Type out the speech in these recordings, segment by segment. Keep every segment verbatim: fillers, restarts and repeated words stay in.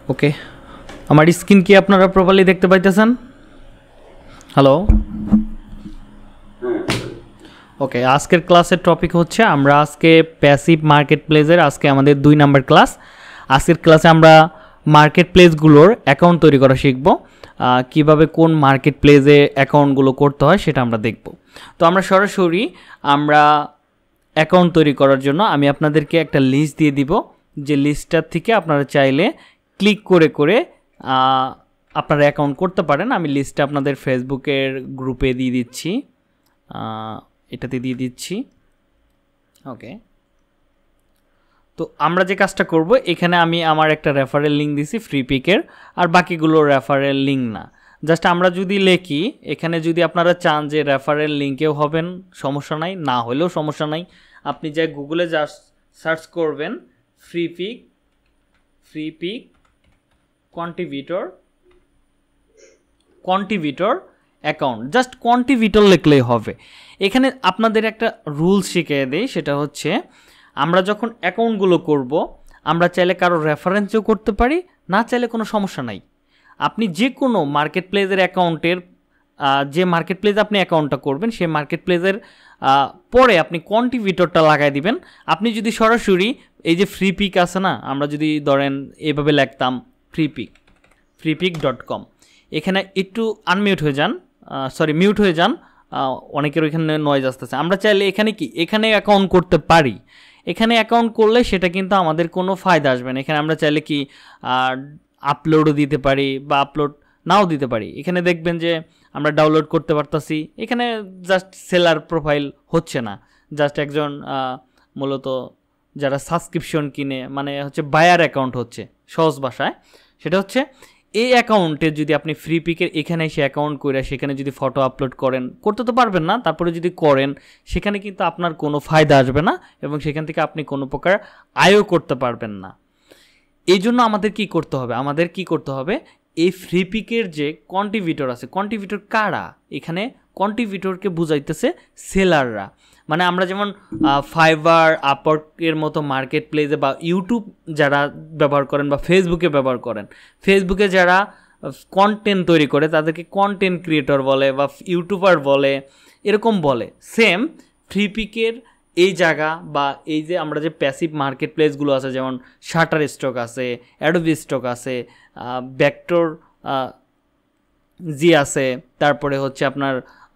ওকে, আমার স্ক্রিন কি আপনারা প্রপারলি দেখতে পাইতেছেন? Hello, okay. আজকের ক্লাসের টপিক হচ্ছে আমরা আজকে প্যাসিভ মার্কেট প্লেসের আজকে আমাদের দুই নাম্বার ক্লাস। আজকের ক্লাসে আমরা মার্কেট প্লেসগুলোর অ্যাকাউন্ট তৈরি করা শিখব, কিভাবে কোন মার্কেট প্লেসে অ্যাকাউন্টগুলো করতে হয় সেটা আমরা দেখব। তো আমরা সরাসরি আমরা অ্যাকাউন্ট তৈরি করার জন্য আমি আপনাদেরকে একটা লিস্ট দিয়ে দিব, যে লিস্টটার থেকে আপনারা চাইলে ক্লিক করে করে আপনারা অ্যাকাউন্ট করতে পারেন। আমি লিস্টটা আপনাদের ফেসবুকের গ্রুপে দিয়ে দিচ্ছি, এটাতে দিয়ে দিচ্ছি। ওকে, তো আমরা যে কাজটা করব, এখানে আমি আমার একটা রেফারেল লিঙ্ক দিছি ফ্রি পিকের, আর বাকিগুলো রেফারেল লিঙ্ক না। জাস্ট আমরা যদি লিখি এখানে, যদি আপনারা চান যে রেফারেল লিঙ্কেও হবেন সমস্যা নাই, না হলেও সমস্যা নাই। আপনি যে গুগলে যা সার্চ করবেন Freepik Freepik contributor contributor account, just contributor লিখলেই হবে। এখানে আপনাদের একটা রুলস শিখিয়ে দেই, সেটা হচ্ছে আমরা যখন অ্যাকাউন্টগুলো করব, আমরা চাইলে কারো রেফারেন্সও করতে পারি, না চাইলে কোনো সমস্যা নাই। আপনি যে কোনো মার্কেট প্লেসের অ্যাকাউন্টের যে মার্কেট প্লেসে আপনি অ্যাকাউন্টটা করবেন, সেই মার্কেট প্লেসের পরে আপনি কন্ট্রিবিউটরটা লাগাই দিবেন। আপনি যদি সরাসরি এই যে ফ্রি পিক আছে না, আমরা যদি ধরেন এভাবে লিখতাম Freepik Freepik dot com, এখানে একটু আনমিউট হয়ে যান, সরি মিউট হয়ে যান, অনেকের ওইখানে নয়েজ আসতেছে। আমরা চাইলে এখানে কি এখানে অ্যাকাউন্ট করতে পারি। এখানে অ্যাকাউন্ট করলে সেটা কিন্তু আমাদের কোনো ফায়দা আসবে না। এখানে আমরা চাইলে কি আপলোডও দিতে পারি বা আপলোড নাও দিতে পারি। এখানে দেখবেন যে আমরা ডাউনলোড করতে পারতাছি। এখানে জাস্ট সেলার প্রোফাইল হচ্ছে না, জাস্ট একজন মূলত যারা সাবস্ক্রিপশন কিনে, মানে হচ্ছে বায়ার অ্যাকাউন্ট হচ্ছে সহজ ভাষায়। সেটা হচ্ছে এই অ্যাকাউন্টে যদি আপনি ফ্রি পিকের এখানে এসে অ্যাকাউন্ট করে সেখানে যদি ফটো আপলোড করেন, করতে তো পারবেন না, তারপরে যদি করেন সেখানে কিন্তু আপনার কোনো ফায়দা আসবে না এবং সেখান থেকে আপনি কোনো প্রকার আয়ও করতে পারবেন না। এই জন্য আমাদের কি করতে হবে, আমাদের কি করতে হবে, এই ফ্রি পিকের যে কন্ট্রিবিউটর আছে, কন্ট্রিবিউটর কারা, এখানে কন্ট্রিবিউটরকে বুঝাইতেছে সেলাররা। মানে আমরা যেমন ফাইবার, আপওয়ার্কের মতো মার্কেট প্লেসে বা ইউটিউব যারা ব্যবহার করেন বা ফেসবুকে ব্যবহার করেন, ফেসবুকে যারা কন্টেন্ট তৈরি করে তাদেরকে কন্টেন্ট ক্রিয়েটর বলে বা ইউটিউবার বলে, এরকম বলে। সেম ফ্রি পিকের এই জায়গা বা এই যে আমরা যে প্যাসিভ মার্কেট প্লেসগুলো আছে, যেমন শাটার স্টক আছে, অ্যাডোবি স্টক আছে, ভেক্টর জি আছে, তারপরে হচ্ছে আপনার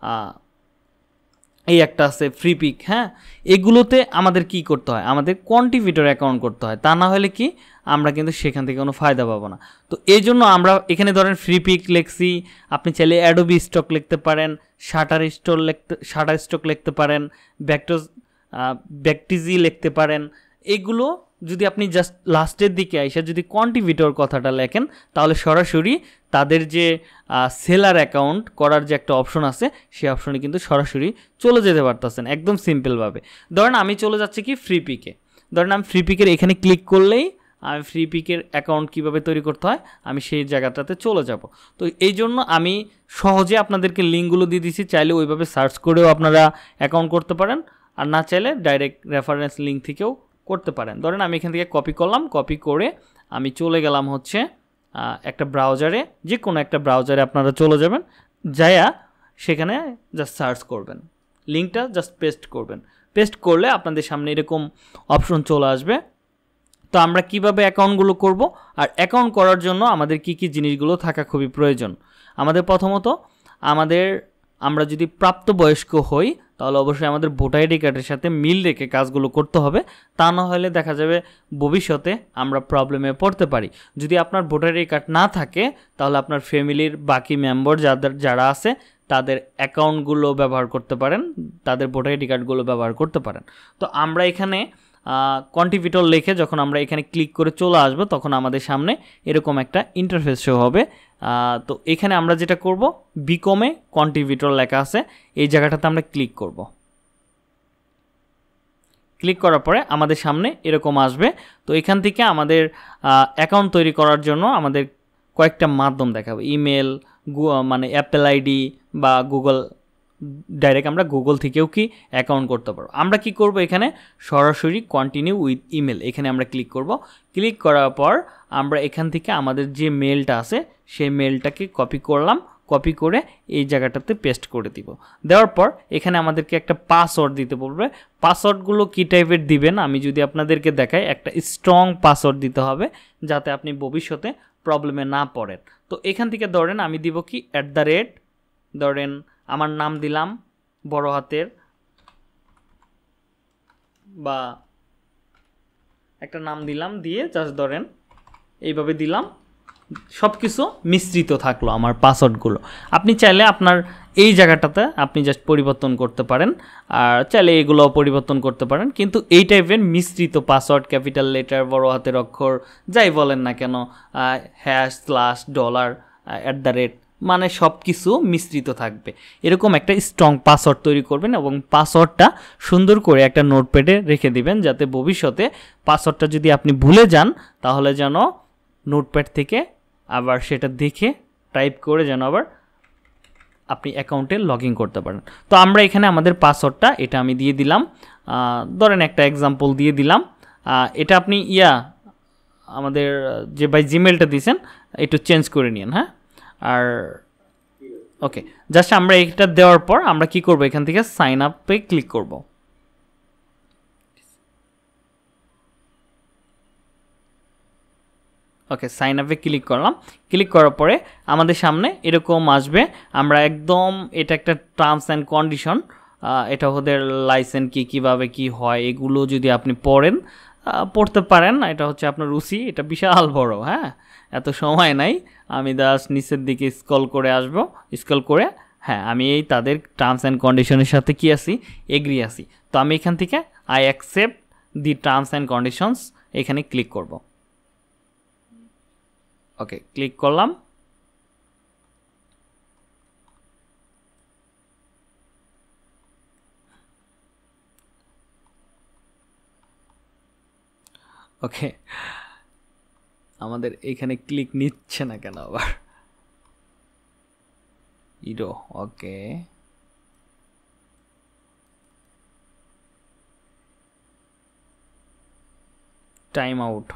এই একটা আছে ফ্রি পিক। হ্যাঁ, এগুলোতে আমাদের কি করতে হয়, আমাদের কন্ট্রিবিউটর অ্যাকাউন্ট করতে হয়, তা না হলে কি আমরা কিন্তু সেখান থেকে কোনো ফায়দা পাবো না। তো এই জন্য আমরা এখানে ধরেন ফ্রি পিক লিখছি, আপনি চাইলে অ্যাডোবি স্টক লিখতে পারেন, শাটার স্টক লিখতে শাটার স্টক লিখতে পারেন, ভেক্টর ভেক্টিজি লিখতে পারেন। এগুলো যদি আপনি জাস্ট লাস্টের দিকে আইসা যদি কন্ট্রিবিউটর কথাটা লেখেন, তাহলে সরাসরি তাদের যে সেলার অ্যাকাউন্ট করার যে একটা অপশন আছে, সেই অপশনে কিন্তু সরাসরি চলে যেতে পারতেছেন একদম সিম্পলভাবে। ধরেন আমি চলে যাচ্ছি কি ফ্রি পিকে, ধরেন আমি ফ্রি পিকের এখানে ক্লিক করলেই আমি ফ্রি পিকের অ্যাকাউন্ট কীভাবে তৈরি করতে হয় আমি সেই জায়গাটাতে চলে যাব। তো এই জন্য আমি সহজে আপনাদেরকে লিঙ্কগুলো দিয়ে দিচ্ছি, চাইলে ওইভাবে সার্চ করেও আপনারা অ্যাকাউন্ট করতে পারেন, আর না চাইলে ডাইরেক্ট রেফারেন্স লিঙ্ক থেকেও করতে পারেন। ধরেন আমি এখান থেকে কপি করলাম, কপি করে আমি চলে গেলাম হচ্ছে একটা ব্রাউজারে, যে কোনো একটা ব্রাউজারে আপনারা চলে যাবেন, যাইয়া সেখানে জাস্ট সার্চ করবেন, লিঙ্কটা জাস্ট পেস্ট করবেন। পেস্ট করলে আপনাদের সামনে এরকম অপশন চলে আসবে। তো আমরা কিভাবে অ্যাকাউন্টগুলো করব, আর অ্যাকাউন্ট করার জন্য আমাদের কি কি জিনিসগুলো থাকা খুবই প্রয়োজন। আমাদের প্রথমত আমাদের আমরা যদি প্রাপ্তবয়স্ক হই, তাহলে অবশ্যই আমাদের ভোটার আইডি কার্ডের সাথে মিল রেখে কাজগুলো করতে হবে, তা না হলে দেখা যাবে ভবিষ্যতে আমরা প্রবলেমে পড়তে পারি। যদি আপনার ভোটার আইডি কার্ড না থাকে, তাহলে আপনার ফ্যামিলির বাকি মেম্বার যাদের যারা আছে তাদের অ্যাকাউন্টগুলো ব্যবহার করতে পারেন, তাদের ভোটার আইডি কার্ডগুলো ব্যবহার করতে পারেন। তো আমরা এখানে কন্ট্রিবিউটর লিখে যখন আমরা এখানে ক্লিক করে চলে আসবো, তখন আমাদের সামনে এরকম একটা ইন্টারফেস শো হবে। তো এখানে আমরা যেটা করব, বিকমে কন্ট্রিবিউটর লেখা আছে, এই জায়গাটাতে আমরা ক্লিক করব। ক্লিক করার পরে আমাদের সামনে এরকম আসবে। তো এখান থেকে আমাদের অ্যাকাউন্ট তৈরি করার জন্য আমাদের কয়েকটা মাধ্যম দেখাবে, ইমেল, মানে অ্যাপেল আইডি বা গুগল, ডাইরেক্ট আমরা গুগল থেকেও কি অ্যাকাউন্ট করতে পারবো। আমরা কি করব, এখানে সরাসরি কন্টিনিউ উইথ ইমেল, এখানে আমরা ক্লিক করব। ক্লিক করার পর আমরা এখান থেকে আমাদের যে মেলটা আছে সেই মেলটাকে কপি করলাম, কপি করে এই জায়গাটাতে পেস্ট করে দিব। দেওয়ার পর এখানে আমাদেরকে একটা পাসওয়ার্ড দিতে বলবে। পাসওয়ার্ডগুলো কী টাইপের দিবেন আমি যদি আপনাদেরকে দেখাই, একটা স্ট্রং পাসওয়ার্ড দিতে হবে যাতে আপনি ভবিষ্যতে প্রবলেমে না পড়েন। তো এখান থেকে ধরেন আমি দিব কি অ্যাট দ্য রেট, ধরেন আমার নাম দিলাম বড় হাতের, বা একটা নাম দিলাম, দিয়ে জাস্ট ধরেন এইভাবে দিলাম, সব কিছু মিশ্রিত থাকলো আমার পাসওয়ার্ডগুলো। আপনি চাইলে আপনার এই জায়গাটাতে আপনি জাস্ট পরিবর্তন করতে পারেন, আর চাইলে এগুলোও পরিবর্তন করতে পারেন, কিন্তু এই টাইপের মিশ্রিত পাসওয়ার্ড, ক্যাপিটাল লেটার, বড় হাতের অক্ষর, যাই বলেন না কেন, hash, slash, dollar, at the rate, মানে সব কিছু মিশ্রিত থাকবে, এরকম একটা স্ট্রং পাসওয়ার্ড তৈরি করবেন এবং পাসওয়ার্ডটা সুন্দর করে একটা নোটপ্যাডে রেখে দিবেন, যাতে ভবিষ্যতে পাসওয়ার্ডটা যদি আপনি ভুলে যান তাহলে যেন নোটপ্যাড থেকে আবার সেটা দেখে টাইপ করে যেন আবার আপনি অ্যাকাউন্টে লগ ইন করতে পারেন। তো আমরা এখানে আমাদের পাসওয়ার্ডটা এটা আমি দিয়ে দিলাম, ধরেন একটা এক্সাম্পল দিয়ে দিলাম। এটা আপনি ইয়া আমাদের যে বাই জিমেলটা দিয়েছেন একটু চেঞ্জ করে নিন, হ্যাঁ। আর ওকে, জাস্ট আমরা এটা দেওয়ার পর আমরা কি করব, এখান থেকে সাইন আপে ক্লিক করব। ওকে, সাইন আপে ক্লিক করলাম। ক্লিক করার পরে আমাদের সামনে এরকম আসবে, আমরা একদম এটা একটা টার্মস অ্যান্ড কন্ডিশন, এটা ওদের লাইসেন্স কি কিভাবে কি হয় এগুলো যদি আপনি পড়েন পড়তে পারেন, এটা হচ্ছে আপনার রুচি, এটা বিশাল বড়, হ্যাঁ, এত সময় নাই। আমি জাস্ট নিচের দিকে স্ক্রল করে আসব, স্ক্রল করে হ্যাঁ আমি এই তাদের টার্মস অ্যান্ড কন্ডিশনের সাথে কি আছি, এগ্রি আছি। তো আমি এখান থেকে I accept the terms and conditions এখানে ক্লিক করব। ওকে, ক্লিক করলাম। ওকে, আমাদের এখানে ক্লিক নিচ্ছে না কেন আবার, ইডো। ওকে, টাইম আউট।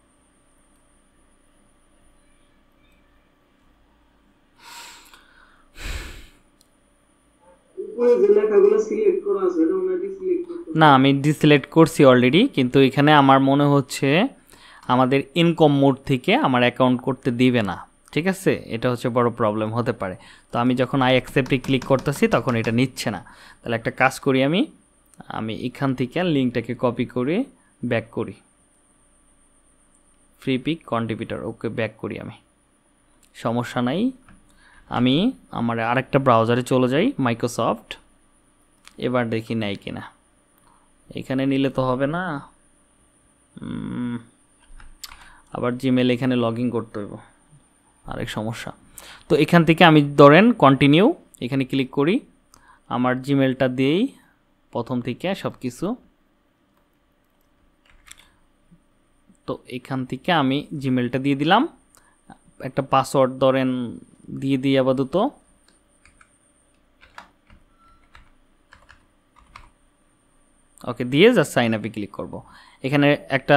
না, আমি ডিসিলেক্ট করছি অলরেডি, কিন্তু এখানে আমার মনে হচ্ছে আমাদের ইনকম মোড থেকে আমার অ্যাকাউন্ট করতে দিবে না, ঠিক আছে, এটা হচ্ছে বড় প্রবলেম হতে পারে। তো আমি যখন আই অ্যাকসেপ্টে ক্লিক করতেছি তখন এটা নিচ্ছে না। তাহলে একটা কাজ করি, আমি আমি এখান থেকে লিঙ্কটাকে কপি করে ব্যাক করি, Freepik contributor, okay back করি, আমি সমস্যা নাই। আমি আমার আরেকটা ব্রাউজারে চলে যাই, মাইক্রোসফট, এবার দেখি নাই কিনা। এখানে নিলে তো হবে না, আবার জিমেল এখানে লগ ইন করতে হইব, আরেক সমস্যা। তো এখান থেকে আমি ধরেন কন্টিনিউ এখানে ক্লিক করি, আমার জিমেলটা দিয়েই প্রথম থেকে সব কিছু। তো এখান থেকে আমি জিমেলটা দিয়ে দিলাম, একটা পাসওয়ার্ড ধরেন দিয়ে দিই আপাতত। ওকে, দিয়ে জাস্ট সাইন আপে ক্লিক করব। এখানে একটা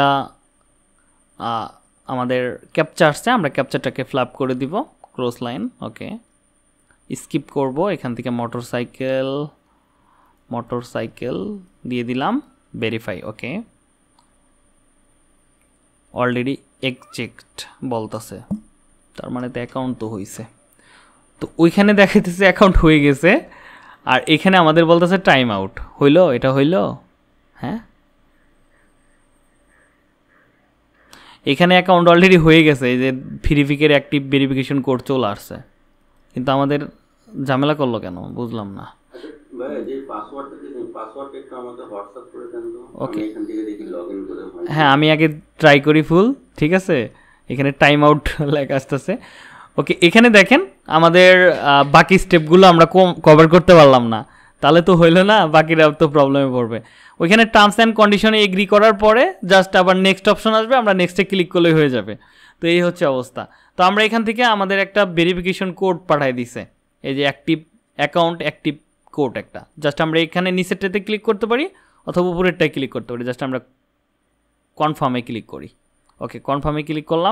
আমাদের ক্যাপচা আসছে, আমরা ক্যাপচাটাকে ফ্ল্যাপ করে দিব, ক্রস লাইন। ওকে, স্কিপ করব, এখান থেকে মোটর সাইকেল মোটর সাইকেল দিয়ে দিলাম, ভেরিফাই। ওকে, অলরেডি এক্সেক্ট বলতেছে, তার মানে তো অ্যাকাউন্ট তো হয়েছে। তো ওইখানে দেখাইতেছে অ্যাকাউন্ট হয়ে গেছে, আর এখানে আমাদের বলতেছে টাইম আউট। হইলো, এটা হইলো, হ্যাঁ, এখানে অ্যাকাউন্ট অলরেডি হয়ে গেছে, এই যে ভেরিফিকের অ্যাক্টিভ ভেরিফিকেশন কোড চলে আসছে, কিন্তু আমাদের ঝামেলা করলো কেন বুঝলাম না। ওকে, হ্যাঁ আমি আগে ট্রাই করি ফুল, ঠিক আছে, এখানে টাইম আউট লেখা আসতেছে। ওকে, এখানে দেখেন আমাদের বাকি স্টেপগুলো আমরা কভার করতে পারলাম না, তাহলে তো হইলো না, বাকিরা তো প্রবলেমে পড়বে। ওইখানে টার্মস অ্যান্ড কন্ডিশনে এগ্রি করার পরে জাস্ট আবার নেক্সট অপশন আসবে, আমরা নেক্সটে ক্লিক করলেই হয়ে যাবে। তো এই হচ্ছে অবস্থা। তো আমরা এখান থেকে আমাদের একটা ভেরিফিকেশন কোড পাঠাই দিছে, এই যে অ্যাক্টিভ অ্যাকাউন্ট অ্যাক্টিভ কোড একটা, জাস্ট আমরা এখানে নিচেরটাতে ক্লিক করতে পারি অথবা উপরেরটায় ক্লিক করতে পারি, জাস্ট আমরা কনফার্মে ক্লিক করি। ওকে কনফার্মে ক্লিক করলাম।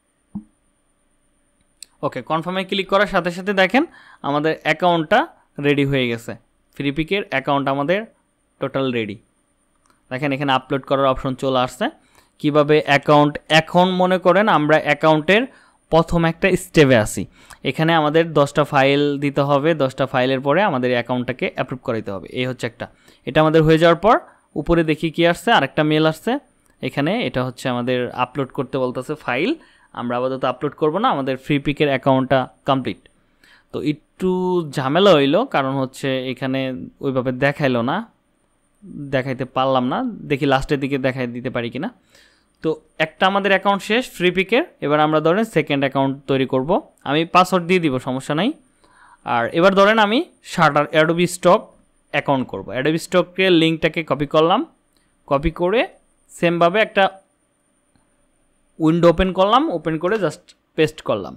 ওকে কনফার্মে ক্লিক করার সাথে সাথে দেখেন আমাদের অ্যাকাউন্টটা রেডি হয়ে গেছে, ফ্রিপিকের অ্যাকাউন্ট আমাদের টোটাল রেডি। দেখেন এখানে আপলোড করার অপশন চলে আসছে। কিভাবে অ্যাকাউন্ট, এখন মনে করেন আমরা অ্যাকাউন্টের প্রথম একটা স্টেপে আসি, এখানে আমাদের দশটা ফাইল দিতে হবে, দশটা ফাইলের পরে আমাদের অ্যাকাউন্টটাকে অ্যাপ্রুভ করাইতে হবে। এই হচ্ছে একটা, এটা আমাদের হয়ে যাওয়ার পর উপরে দেখি কি আসছে, আরেকটা মেল আসছে এখানে, এটা হচ্ছে আমাদের আপলোড করতে বলতেছে ফাইল। আমরা আপাতত আপলোড করব না, আমাদের ফ্রিপিকের অ্যাকাউন্টটা কমপ্লিট। তো একটু ঝামেলা হইলো, কারণ হচ্ছে এখানে ওইভাবে দেখাইলো না, দেখাইতে পারলাম না, দেখি লাস্টের দিকে দেখাই দিতে পারি কিনা। তো একটা আমাদের অ্যাকাউন্ট শেষ ফ্রিপিকের। এবার আমরা ধরেন সেকেন্ড অ্যাকাউন্ট তৈরি করব, আমি পাসওয়ার্ড দিয়ে দিব, সমস্যা নাই। আর এবার ধরেন আমি শাটার অ্যাডোবি স্টক অ্যাকাউন্ট করব। অ্যাডোবি স্টকের লিঙ্কটাকে কপি করলাম, কপি করে সেমভাবে একটা উইন্ডো ওপেন করলাম, ওপেন করে জাস্ট পেস্ট করলাম।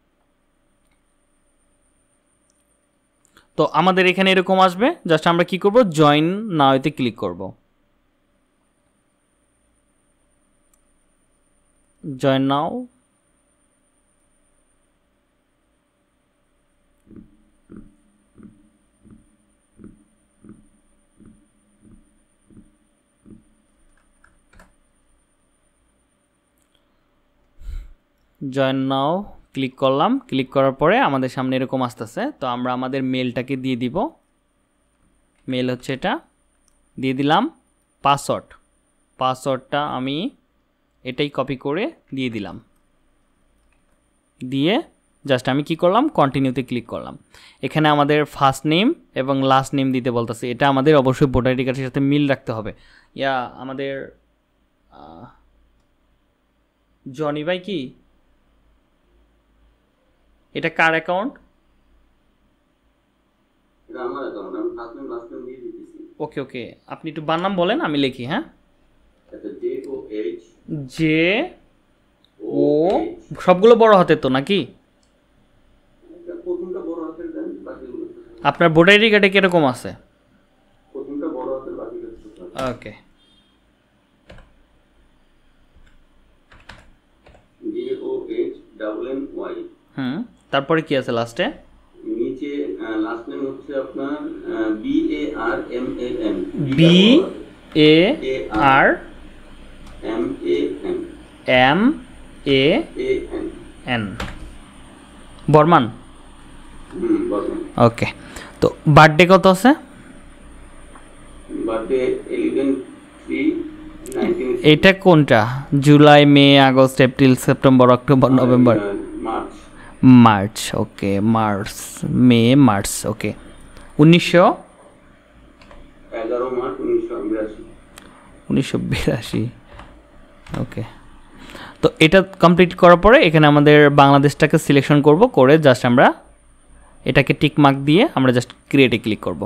তো আমাদের এখানে এরকম আসবে, জাস্ট আমরা কি করব, জয়েন নাওতে ক্লিক করব। Join now, join now click করলাম। ক্লিক করার পরে আমাদের সামনে এরকম আসতেছে। তো আমরা আমাদের মেলটাকে দিয়ে দিব, মেল হচ্ছে এটা, দিয়ে দিলাম। পাসওয়ার্ড, পাসওয়ার্ডটা আমি এটাই কপি করে দিয়ে দিলাম, দিয়ে জাস্ট আমি কি করলাম, কন্টিনিউতে ক্লিক করলাম। এখানে আমাদের ফার্স্ট নেম এবং লাস্ট নেম দিতে বলতেছে, এটা আমাদের অবশ্যই ভোটার আইডি কার্ডের সাথে মিল রাখতে হবে। ইয়া আমাদের জনি ভাই কি এটা কার অ্যাকাউন্ট? ওকে ওকে, আপনি একটু বানাম বলেন, আমি লিখি। হ্যাঁ, জে ও, সবগুলো বড় হাতের তো নাকি? আপনার ভোটার আইডি কার্ডে কিরকম আছে? ওকে, হুম, তারপরে কি আছে লাস্টে? নিচে লাস্ট নেম হচ্ছে আপনার B A R M A N, B A R M A N, M A N N, Barman. Hmm, Barman. Okay, তো বার্থডে কত আছে? Birthday eleven three nineteen. এটা কোনটা? July, May, August, April, September, October, November, March. March. Okay, March, May, March. Okay, উনিশশো এগারো March উনিশশো বিরাশি। উনিশশো বিরাশি। ওকে, তো এটা কমপ্লিট করার পরে এখানে আমাদের বাংলাদেশটাকে সিলেকশন করব, করে জাস্ট আমরা এটাকে টিক মার্ক দিয়ে আমরা জাস্ট ক্রিয়েটে ক্লিক করব।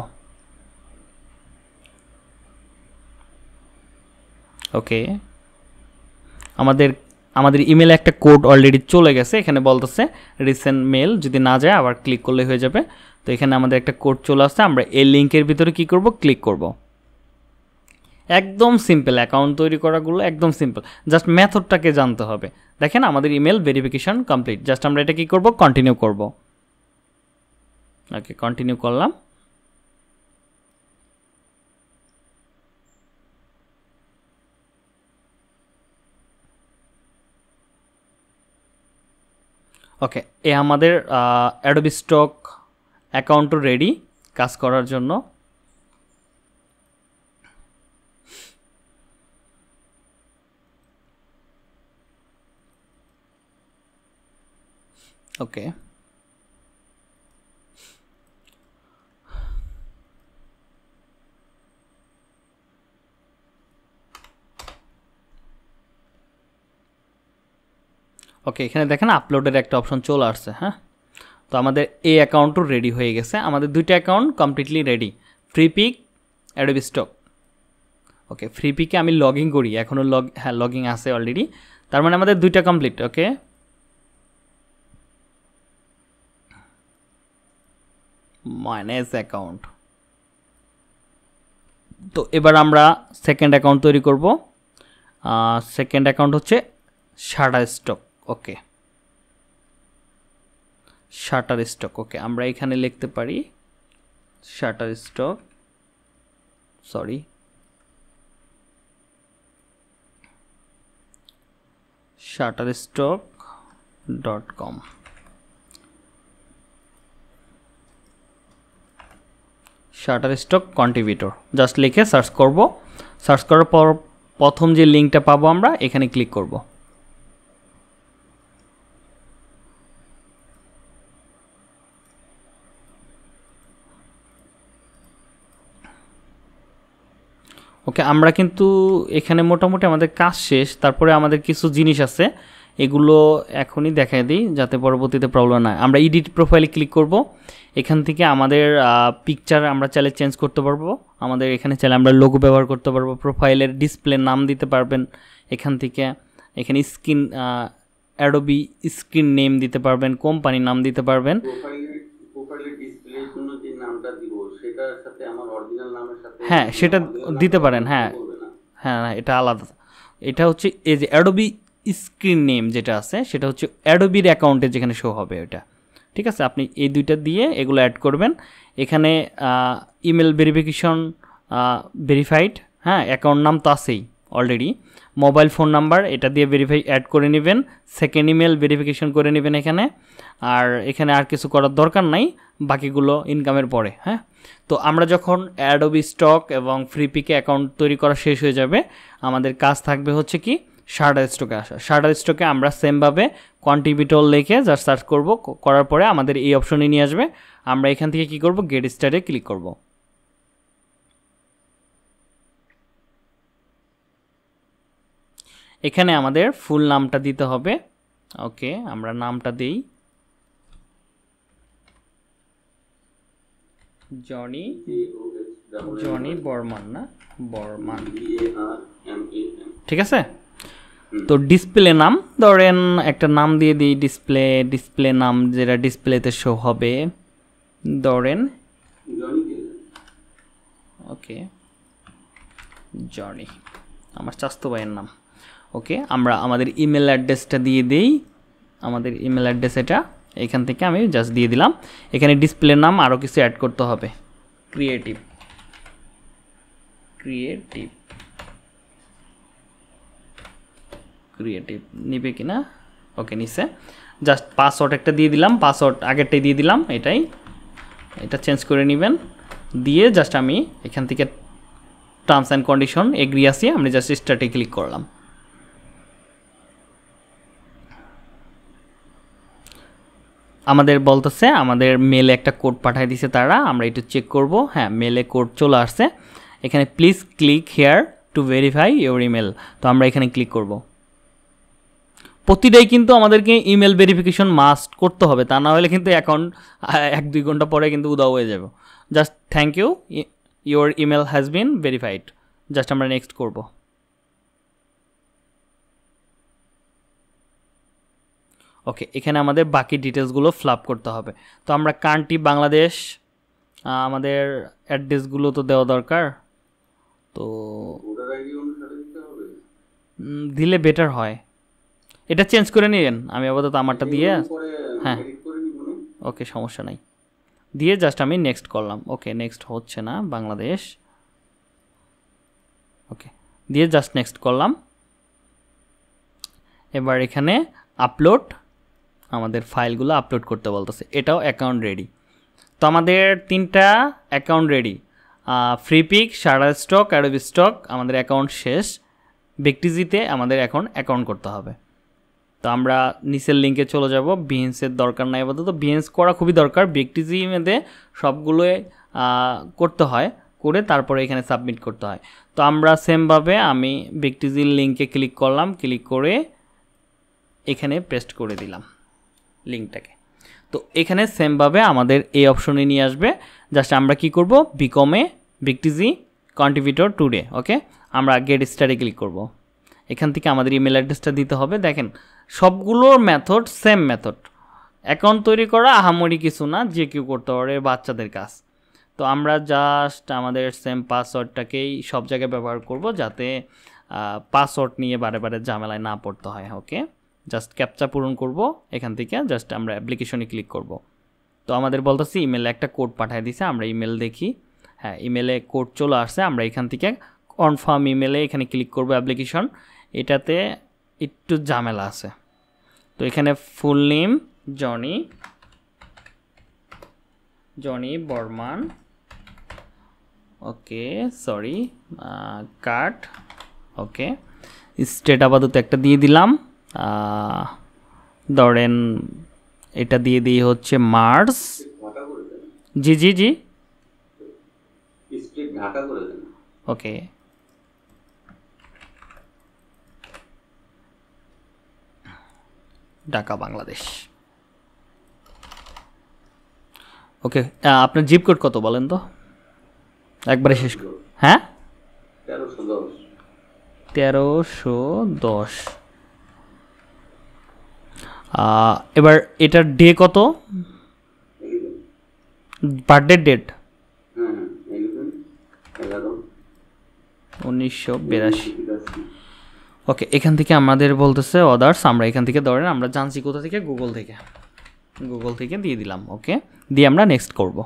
ওকে, আমাদের আমাদের ইমেলে একটা কোড অলরেডি চলে গেছে, এখানে বলতেছে রিসেন্ট মেল, যদি না যায় আবার ক্লিক করলে হয়ে যাবে। তো এখানে আমাদের একটা কোড চলে আসছে, আমরা এই লিঙ্কের ভিতরে কি করব, ক্লিক করব। একদম সিম্পল, অ্যাকাউন্ট তৈরি করাগুলো একদম সিম্পল, জাস্ট মেথডটাকে জানতে হবে। দেখেন আমাদের ইমেল ভেরিফিকেশন কমপ্লিট, জাস্ট আমরা এটা কি করব, কন্টিনিউ করব। ওকে, কন্টিনিউ করলাম। ওকে, এ আমাদের অ্যাডোবি স্টক অ্যাকাউন্টও রেডি কাজ করার জন্য। ওকে, ওকে, এখানে দেখেন আপলোডের একটা অপশন চলে আসছে। হ্যাঁ, তো আমাদের এই অ্যাকাউন্টও রেডি হয়ে গেছে, আমাদের দুইটা account completely ready, Freepik, Adobe Stock. Okay, ফ্রিপিকে আমি লগ ইন করি, এখনও লগ হ্যাঁ লগ ইন আছে অলরেডি, তার মানে আমাদের দুইটা কমপ্লিট। ওকে, মাইনাস অ্যাকাউন্ট। তো এবার আমরা সেকেন্ড অ্যাকাউন্ট তৈরি করব। সেকেন্ড অ্যাকাউন্ট হচ্ছে Shutterstock okay Shutterstock okay আমরা এখানে লিখতে পারি Shutterstock sorry shutterstock dot com shutterstock contributor just লিখে সার্চ করব সার্চ করার পর প্রথম যে লিংকটা পাবো আমরা এখানে ক্লিক করব ওকে আমরা কিন্তু এখানে মোটামুটি আমাদের কাজ শেষ তারপরে আমাদের কিছু জিনিস আছে এগুলো এখনই দেখাই দিই যাতে পরবর্তীতে প্রবলেম না হয় আমরা এডিট প্রোফাইলে ক্লিক করব এখান থেকে আমাদের পিকচার আমরা চাইলে চেঞ্জ করতে পারবো আমাদের এখানে চাইলে আমরা লোগো ব্যবহার করতে পারবো প্রোফাইলের ডিসপ্লে নাম দিতে পারবেন এখান থেকে এখানে স্ক্রিন অ্যাডোবি স্ক্রিন নেম দিতে পারবেন কোম্পানি নাম দিতে পারবেন প্রোফাইলের ডিসপ্লের জন্য যে নামটা দিব সেটার সাথে আমার অরিজিনাল নামের সাথে হ্যাঁ সেটা দিতে পারেন হ্যাঁ হ্যাঁ এটা আলাদা এটা হচ্ছে এই যে অ্যাডোবি স্ক্রিন নেম যেটা আছে সেটা হচ্ছে অ্যাডোবির অ্যাকাউন্টে যেখানে শো হবে ওটা ঠিক আছে আপনি এই দুইটা দিয়ে এগুলো অ্যাড করবেন এখানে ইমেল ভেরিফিকেশন ভেরিফাইড হ্যাঁ অ্যাকাউন্ট নাম তো আছেই অলরেডি মোবাইল ফোন নাম্বার এটা দিয়ে ভেরিফাই অ্যাড করে নেবেন সেকেন্ড ইমেল ভেরিফিকেশন করে নেবেন এখানে আর এখানে আর কিছু করার দরকার নাই বাকিগুলো ইনকামের পরে হ্যাঁ তো আমরা যখন অ্যাডোবি স্টক এবং ফ্রিপিকে অ্যাকাউন্ট তৈরি করা শেষ হয়ে যাবে আমাদের কাজ থাকবে হচ্ছে কি শাটার স্টকে আসা শাটার স্টকে আমরা সেমভাবে কন্ট্রিবিউটর লিখে জাস্ট সার্চ করব করার পরে আমাদের এই অপশনে নিয়ে আসবে আমরা এখান থেকে কি করব গেট স্টার্টে ক্লিক করব এখানে আমাদের ফুল নামটা দিতে হবে ওকে আমরা নামটা দেই জনি জনি বর্মন না বর্মন ঠিক আছে তো ডিসপ্লে নাম ধরেন একটা নাম দিয়ে দিই ডিসপ্লে ডিসপ্লে নাম যেটা ডিসপ্লেতে শো হবে ধরেন ওকে জনি আমার চাস্তো ভাইয়ের নাম ওকে আমরা আমাদের ইমেল অ্যাড্রেসটা দিয়ে দিই আমাদের ইমেল অ্যাড্রেস এটা এখান থেকে আমি জাস্ট দিয়ে দিলাম এখানে ডিসপ্লে নাম আরও কিছু অ্যাড করতে হবে ক্রিয়েটিভ ক্রিয়েটিভ ক্রিয়েটিভ নিবে কিনা ওকে নিছে জাস্ট পাসওয়ার্ড একটা দিয়ে দিলাম পাসওয়ার্ড আগেরটাই দিয়ে দিলাম এটাই এটা চেঞ্জ করে নেবেন দিয়ে জাস্ট আমি এখান থেকে টার্মস অ্যান্ড কন্ডিশন এগ্রি আসি আমি জাস্ট স্টার্টে ক্লিক করলাম আমাদের বলতেছে আমাদের মেলে একটা কোড পাঠিয়ে দিয়েছে তারা আমরা একটু চেক করব হ্যাঁ মেলে কোড চলে আসছে এখানে please click here to verify your email তো আমরা এখানে ক্লিক করব প্রতিটাই কিন্তু আমাদেরকে ইমেল ভেরিফিকেশন মাস্ট করতে হবে তা না হলে কিন্তু অ্যাকাউন্ট এক দুই ঘন্টা পরে কিন্তু উদাও হয়ে যাবে just thank you your email has been verified just আমরা নেক্সট করব ওকে এখানে আমাদের বাকি ডিটেলসগুলো ফ্লাপ করতে হবে তো আমরা কান্ট্রি বাংলাদেশ আমাদের অ্যাড্রেসগুলো তো দেওয়া দরকার তো দিলে বেটার হয় এটা চেঞ্জ করে নিন আমি আপাতত আমারটা দিয়ে হ্যাঁ ওকে সমস্যা নাই দিয়ে জাস্ট আমি নেক্সট করলাম ওকে নেক্সট হচ্ছে না বাংলাদেশ ওকে দিয়ে জাস্ট নেক্সট করলাম এবার এখানে আপলোড আমাদের ফাইলগুলো আপলোড করতে বলতেছে এটাও অ্যাকাউন্ট রেডি তো আমাদের তিনটা account ready Freepik Shutterstock Adobe Stock আমাদের অ্যাকাউন্ট শেষ বিগটিজিতে আমাদের এখন অ্যাকাউন্ট করতে হবে তো আমরা নিচের লিঙ্কে চলে যাব বিহেন্সের দরকার নাই আপাতত বিহেন্স করা খুবই দরকার বিগটিজি মধ্যে সবগুলোই করতে হয় করে তারপরে এখানে সাবমিট করতে হয় তো আমরা সেমভাবে আমি বিগটিজির লিঙ্কে ক্লিক করলাম ক্লিক করে এখানে পেস্ট করে দিলাম লিঙ্কটাকে তো এখানে সেমভাবে আমাদের এই অপশনে নিয়ে আসবে জাস্ট আমরা কি করব বিকমে বিগটিজি কন্ট্রিবিউটর টুডে ওকে আমরা গেট স্টার্টে ক্লিক করব এখান থেকে আমাদের ইমেল অ্যাড্রেসটা দিতে হবে দেখেন সবগুলোর মেথড সেম মেথড অ্যাকাউন্ট তৈরি করা আহামরি কিছু না যে কেউ করতে পারে বাচ্চাদের কাজ তো আমরা জাস্ট আমাদের সেম পাসওয়ার্ডটাকেই সব জায়গায় ব্যবহার করব যাতে পাসওয়ার্ড নিয়ে বারে বারে ঝামেলায় না পড়তে হয়। ওকে, জাস্ট ক্যাপচা পূরণ করব এখান থেকে, জাস্ট আমরা অ্যাপ্লিকেশনে ক্লিক করব। তো আমাদের বলতেছি ইমেলে একটা কোড পাঠিয়ে দিছে, আমরা ইমেল দেখি, হ্যাঁ ইমেলে কোড চলে আসছে। আমরা এখান থেকে কনফার্ম ইমেলে এখানে ক্লিক করব অ্যাপ্লিকেশন। এটাতে একটু ঝামেলা আছে, তো এখানে full name Johnny Johnny Barman, okay sorry cut, okay state আপাতত একটা দিয়ে দিলাম, ধরেন এটা দিয়ে দিই হচ্ছে মার্চ, জি জি জি ওকে ঢাকা বাংলাদেশ। ওকে আপনার জিপ কোড কত বলেন তো একবারে শেষ, হ্যাঁ তেরোশো দশ। এবার এটার ডে কত, বার্থডে ডেট উনিশশো বিরাশি। ওকে এখান থেকে আমাদের বলতেছে অদার্স, আমরা এখান থেকে ধরেন আমরা জানছি কোথা থেকে, গুগল থেকে, গুগল থেকে দিয়ে দিলাম। ওকে দিয়ে আমরা নেক্সট করব।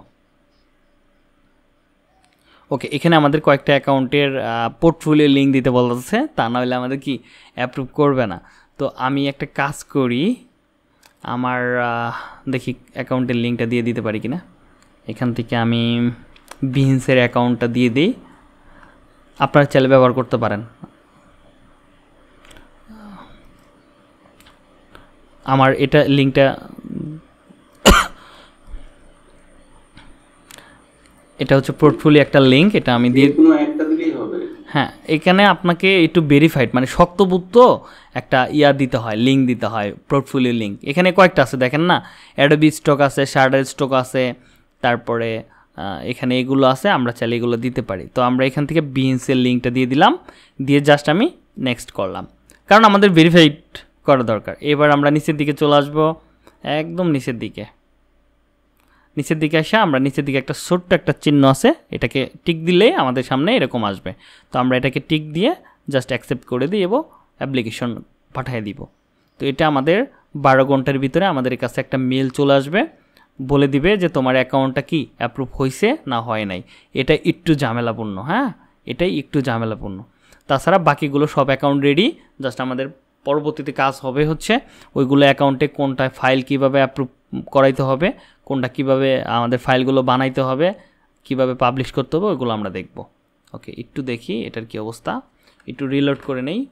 ওকে এখানে আমাদের কয়েকটা অ্যাকাউন্টের পোর্টফোলিও লিঙ্ক দিতে বলতেছে, তা না হলে আমাদের কি অ্যাপ্রুভ করবে না। তো আমি একটা কাজ করি, আমার দেখি অ্যাকাউন্টের লিঙ্কটা দিয়ে দিতে পারি কিনা। এখান থেকে আমি বিহিন্সের অ্যাকাউন্টটা দিয়ে দিই, আপনারা চাইলে ব্যবহার করতে পারেন। আমার এটা লিঙ্কটা এটা হচ্ছে পোর্টফোলিও একটা লিঙ্ক, এটা আমি দিয়ে হ্যাঁ এখানে আপনাকে একটু ভেরিফাইড মানে শক্তভূত একটা ইয়া দিতে হয়, লিঙ্ক দিতে হয়, পোর্টফোলিও লিঙ্ক। এখানে কয়েকটা আছে দেখেন না, অ্যাডোবি স্টক আছে, শার্ডার স্টক আছে, তারপরে এখানে এগুলো আছে, আমরা চাইলে এগুলো দিতে পারি। তো আমরা এখান থেকে বিহিন্সের লিঙ্কটা দিয়ে দিলাম, দিয়ে জাস্ট আমি নেক্সট করলাম, কারণ আমাদের ভেরিফাইড করা দরকার। এবার আমরা নিচের দিকে চলে আসবো, একদম নিচের দিকে, নিচের দিকে আসে আমরা নিচের দিকে একটা ছোট্ট একটা চিহ্ন আছে, এটাকে টিক দিলেই আমাদের সামনে এরকম আসবে। তো আমরা এটাকে টিক দিয়ে জাস্ট অ্যাকসেপ্ট করে দিয়ে অ্যাপ্লিকেশন পাঠিয়ে দিব। তো এটা আমাদের বারো ঘন্টার ভিতরে আমাদের কাছে একটা মেল চলে আসবে, বলে দিবে যে তোমার অ্যাকাউন্টটা কি অ্যাপ্রুভ হয়েছে না হয় নাই। এটা একটু ঝামেলাপূর্ণ, হ্যাঁ এটাই একটু ঝামেলাপূর্ণ। তাছাড়া বাকিগুলো সব অ্যাকাউন্ট রেডি, জাস্ট আমাদের পরবর্তীতে কাজ হবে হচ্ছে ওইগুলো অ্যাকাউন্টে কোনটা ফাইল কিভাবে অ্যাপ্রুভ করাইতে হবে, কোনটা কিভাবে আমাদের ফাইলগুলো বানাইতে হবে, কিভাবে পাবলিশ করতে হবে, ওইগুলো আমরা দেখব। ওকে একটু দেখি এটার কি অবস্থা, একটু রিলোড করে নেই।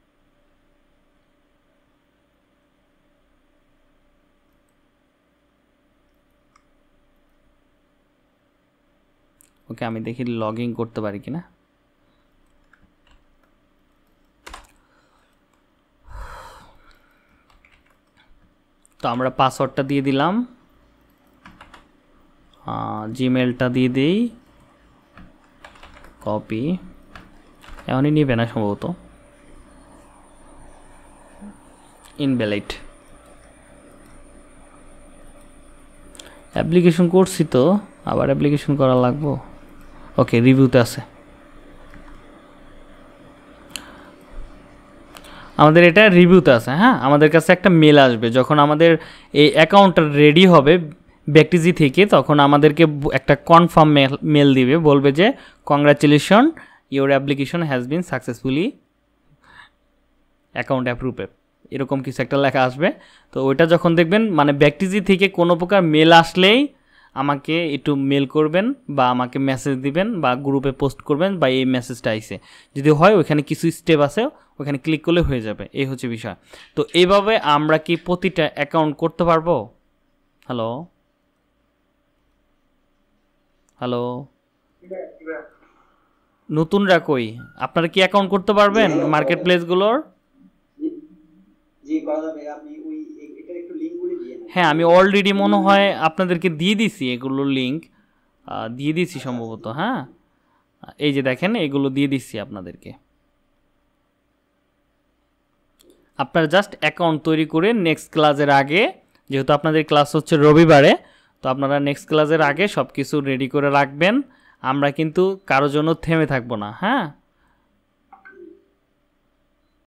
ওকে আমি দেখি লগ ইন করতে পারি কিনা। তো আমরা পাসওয়ার্ডটা দিয়ে দিলাম, জিমেলটা দিয়ে দিই, কপি, এমনই নিবে না সম্ভবত, ইনভ্যালিড। অ্যাপ্লিকেশন করছি তো আবার অ্যাপ্লিকেশন করা লাগবো। ওকে রিভিউতে আছে, আমাদের এটা রিভিউতে আছে। হ্যাঁ আমাদের কাছে একটা মেল আসবে যখন আমাদের এই অ্যাকাউন্টটা রেডি হবে ব্যাকটিজি থেকে, তখন আমাদেরকে একটা কনফার্ম মেল দিবে, বলবে যে congratulation your application has been successfully account approved, এরকম কিছু একটা লেখা আসবে। তো ওইটা যখন দেখবেন মানে ব্যাকটিজি থেকে কোনো প্রকার মেল আসলেই আমাকে একটু মেল করবেন বা আমাকে মেসেজ দিবেন বা গ্রুপে পোস্ট করবেন বা এই মেসেজটা আইছে যদি হয়, ওইখানে কিছু স্টেপ আছে ওখানে ক্লিক করলে হয়ে যাবে, এই হচ্ছে বিষয়। তো এইভাবে আমরা কি প্রতিটা অ্যাকাউন্ট করতে পারবো? হ্যালো হ্যালো নতুনরা কই, আপনারা কি অ্যাকাউন্ট করতে পারবেন মার্কেট প্লেসগুলোর? হ্যাঁ আমি অলরেডি মনে হয় আপনাদেরকে দিয়ে দিছি এগুলোর লিঙ্ক দিয়ে দিছি সম্ভবত। হ্যাঁ এই যে দেখেন এগুলো দিয়ে দিচ্ছি আপনাদেরকে, আপনারা জাস্ট অ্যাকাউন্ট তৈরি করে নেক্সট ক্লাসের আগে, যেহেতু আপনাদের ক্লাস হচ্ছে রবিবারে, তো আপনারা নেক্সট ক্লাসের আগে সব কিছু রেডি করে রাখবেন। আমরা কিন্তু কারোর জন্য থেমে থাকবো না। হ্যাঁ